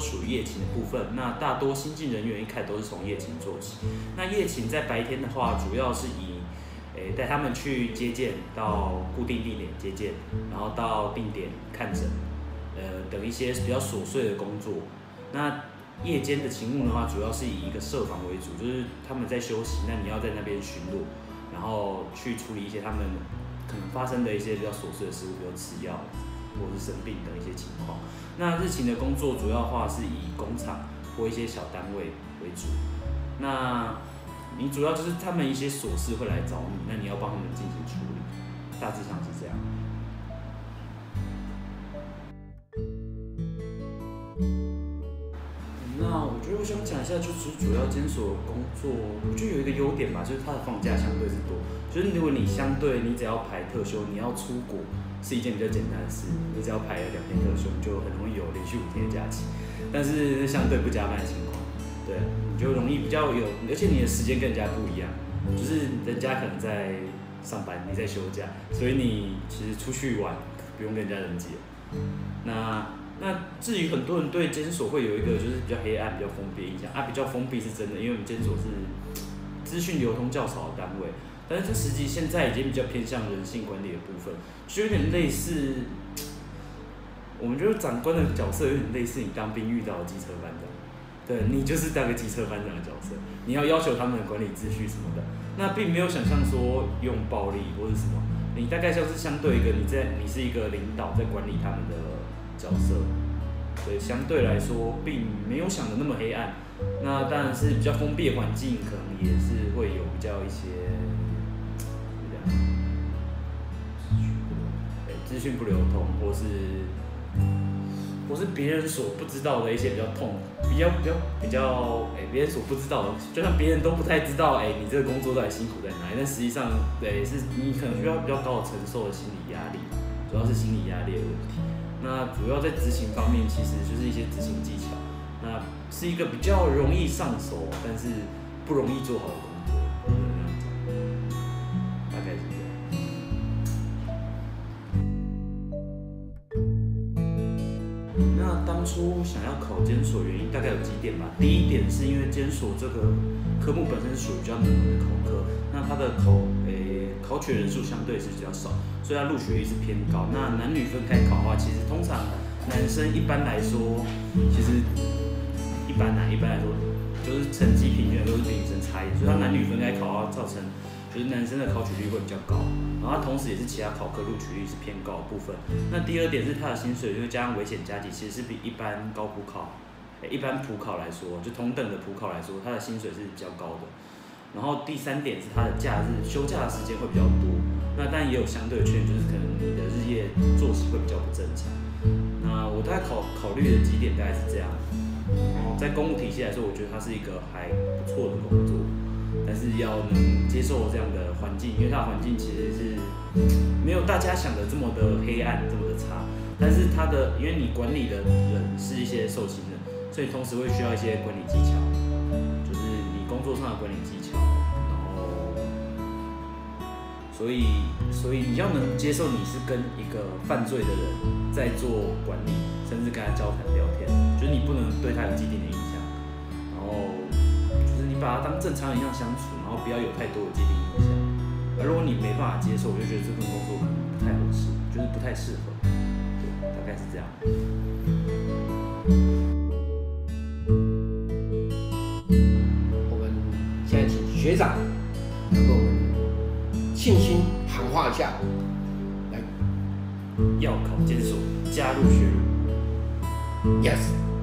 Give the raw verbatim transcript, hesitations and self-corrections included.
属于夜勤的部分。那大多新进人员一开始都是从夜勤做起。那夜勤在白天的话，主要是以诶带他们去接见，到固定地点接见，然后到定点看诊，呃等一些比较琐碎的工作。那夜间的勤务的话，主要是以一个设防为主，就是他们在休息，那你要在那边巡逻，然后去处理一些他们可能发生的一些比较琐碎的事物，比如吃药或是生病的一些情况。那日勤的工作主要的话是以工厂或一些小单位为主。那你主要就是他们一些琐事会来找你，那你要帮他们进行处理，大致上是这样。那我觉得我想讲一下，就是主要监所工作，我觉得有一个优点吧，就是它的放假相对是多。就是如果你相对你只要排特休，你要出国是一件比较简单的事，你只要排了两天特休，你就很容易有连续五天的假期。但是相对不加班的情况，对，你就容易比较有，而且你的时间跟人家不一样，就是人家可能在上班，你在休假，所以你其实出去玩不用跟人家人挤。那那至于很多人对监所会有一个就是比较黑暗、比较封闭的印象啊，比较封闭是真的，因为我们监所是资讯流通较少的单位，但是它实际现在已经比较偏向人性管理的部分，就有点类似，我们觉得长官的角色有点类似你当兵遇到的机车班长，对你就是当个机车班长的角色，你要要求他们管理秩序什么的，那并没有想象说用暴力或是什么，你大概像是相对一个你在你是一个领导在管理他们的角色，所以相对来说并没有想的那么黑暗。那当然是比较封闭的环境，可能也是会有比较一些，资讯不流通，或是或是别人所不知道的一些比较痛，比较比较比较，哎，别人所不知道的，就像别人都不太知道，哎，你这个工作到底辛苦在哪里，但实际上，对，是你可能需要比较高的承受的心理压力，主要是心理压力的问题。那主要在执行方面，其实就是一些执行技巧，那是一个比较容易上手，但是不容易做好的工作，大概是这样。那当初想要考监所原因大概有几点吧。第一点是因为监所这个科目本身是属于比较冷门的考科，那它的考诶、考取人数相对是比较少，所以它录取率是偏高。那男女分开考的话，其实通常男生一般来说，其实一般啊，一般来说就是成绩平均都是比女生差一点，所以它男女分开考的话，造成就是男生的考取率会比较高，然后它同时也是其他考科录取率是偏高的部分。那第二点是它的薪水，因为加上危险加级，其实是比一般高普考、一般普考来说，就同等的普考来说，它的薪水是比较高的。然后第三点是它的假日休假的时间会比较多，那但也有相对的缺点，就是可能你的日夜作息会比较不正常。那我大概考考虑的几点大概是这样。然后在公务体系来说，我觉得它是一个还不错的工作，但是要能接受这样的环境，因为它的环境其实是没有大家想的这么的黑暗，这么的差。但是它的，因为你管理的人是一些受刑人，所以同时会需要一些管理技巧，就是你工作上的管理技巧。然后，所以所以你要能接受你是跟一个犯罪的人在做管理，甚至跟他交谈聊天，就是你不能对他有既定的印象，然后就是你把他当正常人一样相处，然后不要有太多的既定印象。而如果你没办法接受，我就觉得这份工作可能不太合适，就是不太适合。对，大概是这样。 我们现在请学长来跟我们信心喊话一下，来， 要考监所，加入学入。 Yes。